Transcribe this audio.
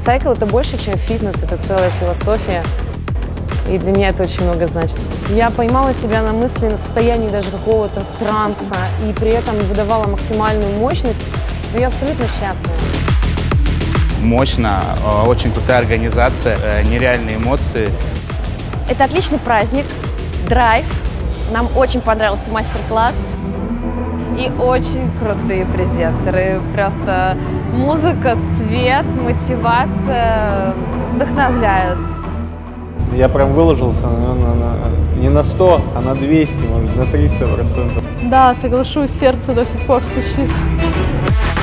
Cycle — это больше, чем фитнес, это целая философия. И для меня это очень много значит. Я поймала себя на мысли, на состоянии даже какого-то транса, и при этом выдавала максимальную мощность, но я абсолютно счастлива. Мощно, очень крутая организация, нереальные эмоции. Это отличный праздник, драйв. Нам очень понравился мастер-класс. И очень крутые презентеры. Просто музыка, свет, мотивация вдохновляют. Я прям выложился не на 100, а на 200, может, на 300%. Да, соглашусь, сердце до сих пор стучит.